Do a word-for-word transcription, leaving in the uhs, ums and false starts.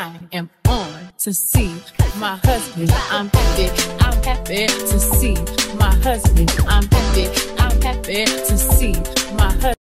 I am on to see my husband. I'm happy, I'm happy to see my husband. I'm happy,